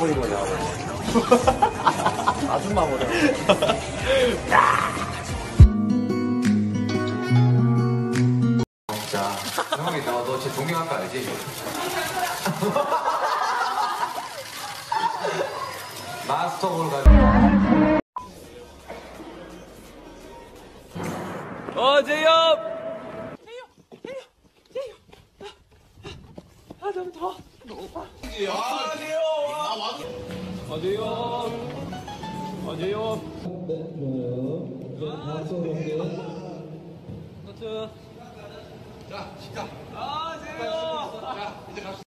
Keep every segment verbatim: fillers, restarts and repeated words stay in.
버린 거냐고. 아줌마 버려. 진짜. 형이 너, 너 제 존경할 거 알지? 마스터볼 가지고. 어제요! 해요! 해요! 해요! 아, 너무 더워. 어제요! 어제요! 어제요! 하트. 자, 시작. 어제요! 자, 이제 갑시다.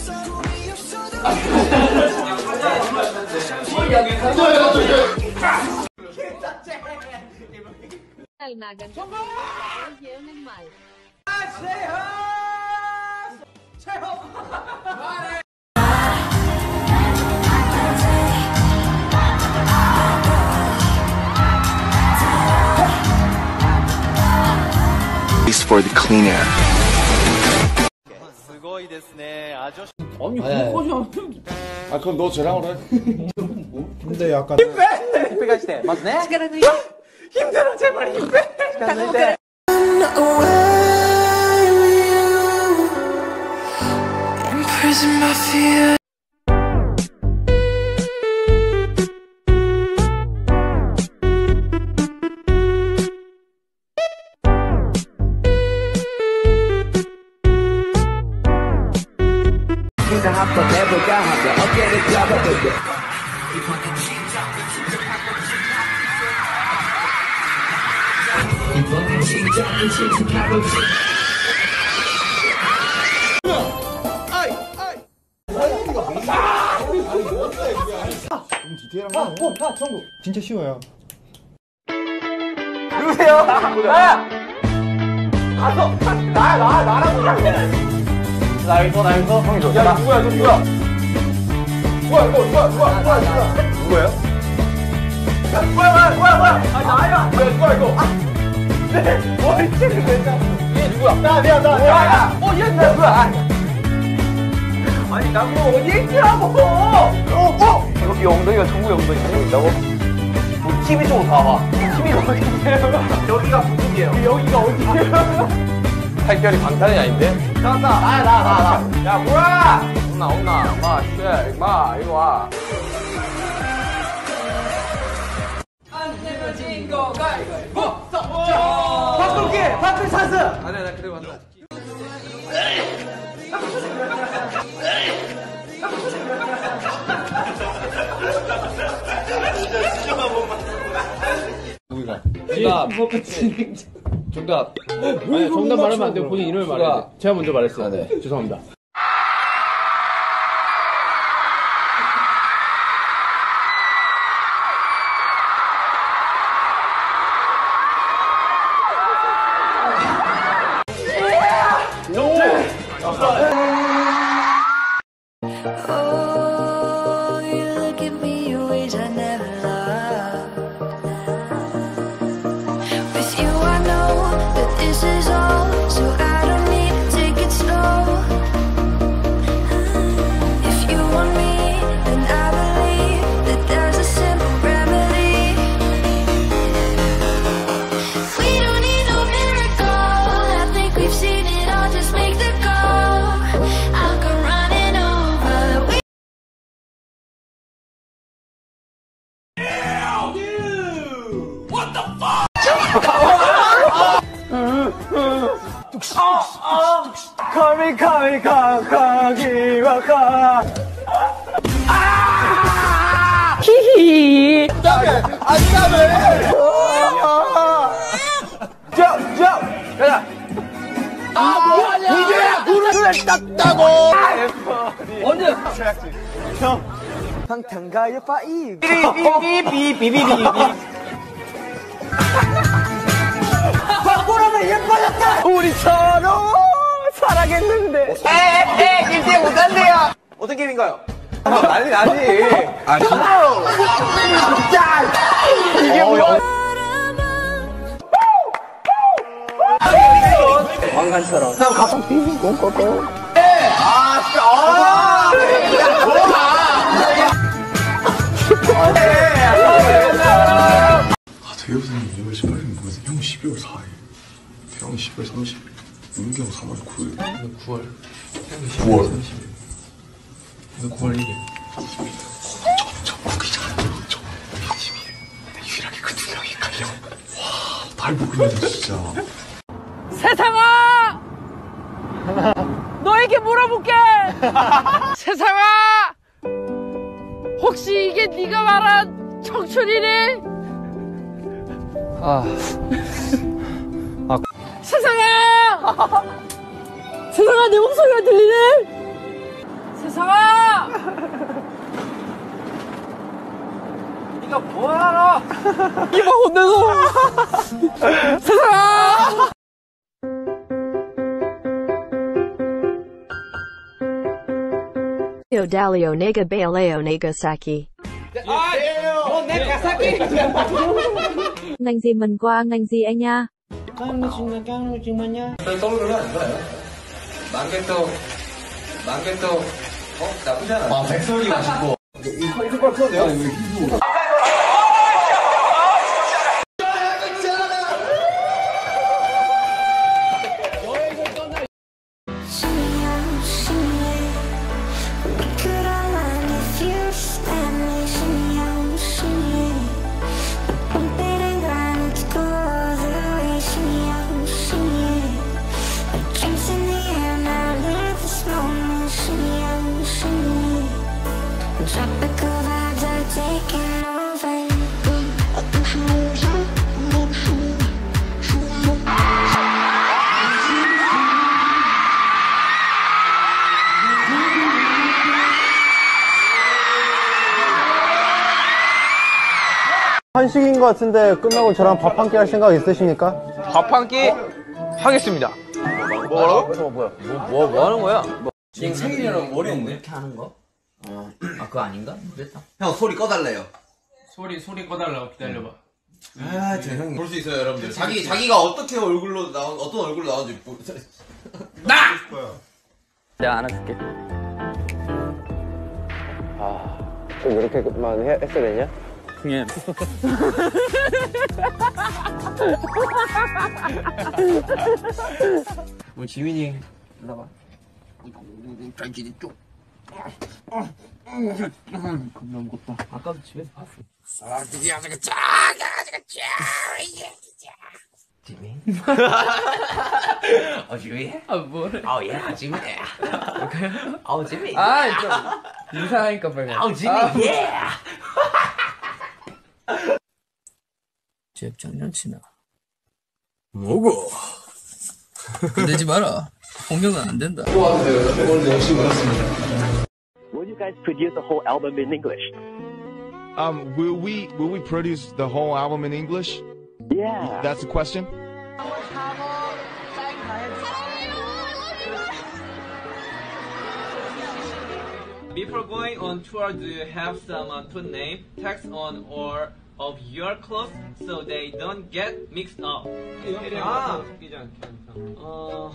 Almagan. Yemen mal. For the clean air. 아니 그거까지 안 해. 아 그럼 너 쟤랑 그래. 근데 약간 힘 빼! 때 맞네? 힘들어 제발 힘 빼! 힘들 때 한번 해볼까 하자 어깨를 잡아볼게 이번엔 진짜는 진짜가볼게 좀 디테일한 거 아니야? 아, 청구. 진짜 쉬워요. 누구세요? 나야! 가서! 나야 나! 나랑 보자! 나 여기서 나 여기서 형이 줘. 야 누구야 너 누구야? 누구야 이거 누구야 누구야 누구야 누구야? 누구예요? 야 누구야 뭐야 뭐야 뭐야? 아 나야. 뭐야 누구야 이거? 네 머리 채를 왜 잡어? 얘 누구야? 나 내가 나 내가. 어얘 누구야? 아니 나뭐 어디 있지라고? 어 어? 여기 엉덩이가 정국이 엉덩이 가지고 있다고? 뭐 티비 쪽으로 가봐. 티비가 어딘데요? 여기가 부족이에요. 여기가 어디예요? 탈결이 방탄이 아닌데? 나왔다! 나야, 나, 나, 나. 야, 뭐야! 온나, 온나. 마, 쉣, 마, 이리 와. 안 내면 진 거, 가위바위보! 바꿀게! 바꿀 찬스! 아니야, 나 그래, 맞다. 정답. 정답. 아니, 정답 말하면 안 되고 본인 이름을 말해야 돼. 제가 먼저 말했어요. 아, 네. 죄송합니다. 카미 카미 카카기와 카. 아! 히히. 안다며 안다며. 저 저. 가자. 아 뭐하냐? 이제야 무릎을 땄다고. 언제? 형. 방탄가요 파이. 비비비비비비비비. 바꾸라면 예뻐졌다. 우리처럼 사랑했는데. 에에 일대 못한대요. 어떤 게임인가요? 아, 난리 나지. 아 진짜. 이게 뭐야? 왕관처럼. 나 가방 비비고 꼬꼬. 아 진짜. 아. 아, 대엽선생님 이월 십팔일 뭐지? 형 십이월 사일. 태영이 십이월 삼십일. 윤기 형 삼월 구일. 오늘 구월. 구월. 삼십일. 오늘 구월 일일. 저, 저, 거기잖아. 저, 이십일. 근데 유일하게 그 두 명이 갈려. 와, 발목이네, 진짜. 세상아! 너에게 물어볼게! 세상아! 혹시 이게 네가 말한 청춘이니? 아... 아... 세상아! 세상아, 내 목소리가 들리네? 세상아! 네가 뭘 알아? 이봐 혼내서! 세상아! Dalio Nega Baleo Nagasaki. Ngành gì mình qua ngành gì anh nha? 떠오르면 안 좋아요. 만개또, 만개또, 어? 나쁘지 않아. 아, 백설이 맛있고. 이거 이거 걸 풀어도 돼요? 이거 Tropical vibes are taking over. 한식인 것 같은데 끝나고 저랑 밥 한 끼 할 생각 있으십니까? 밥 한 끼 하겠습니다. 뭐라고? 뭐, 뭐야? 뭐, 뭐 하는 거야? 지금 생일이랑 어려운데? 이렇게 하는 거? 어. 아, 그거 아닌가? 모르겠다. 형, 소리 꺼달래요. 소리, 소리 꺼달라고 기다려봐. 아, 저 형이. 볼 수 있어요, 여러분들. 자기, 자기가 어떻게 얼굴로 나온, 어떤 얼굴로 나온지. 보... 나! 내가 안아줄게. 아, 좀 이렇게만 해, 했어야 되냐? 예. 우리 지민이 일로 와봐. 잘 지냈죠? 겁나 무겁다. 아까도 집에서 봤어. 아, 드디어 저거 쫙! 저거 쫙! 지민? 어, 지민? 아, 뭐래? 어, 예, 지민. 어, 지민. 아, 좀 이상하니까 빨리. 어, 지민, 예! 제 장난치나. 뭐고? 그러지 마라. 공격은 안 된다. Will you guys produce a whole album in English? Um, will we will we produce the whole album in English? Yeah. That's the question. Before going on tour, do you have some uh, put name, text on or of your clothes so they don't get mixed up? 아, 어,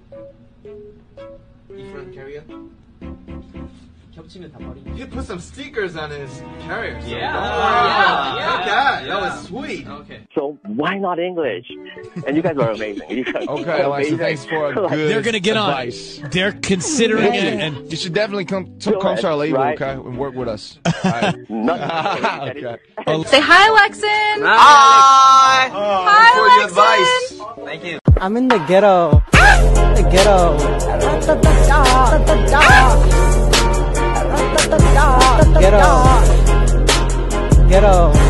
different carrier. 겹치면 다 버리. He put some stickers on his carrier. So Yeah. don't Oh, worry. yeah, Look at yeah, that. yeah. That was sweet. Okay. So why not English? And you guys are amazing. You guys Okay, are Alexa, amazing. thanks for a Like, good they're gonna get advice. On. They're considering it, and you should definitely come to, Go come to our ahead, label, right? okay, and work with us. Right. Okay. Say hi, Lexin! Hi. Hi, For your Lexin! advice. Thank you. I'm in the ghetto. The ghetto. Ghetto. Ghetto.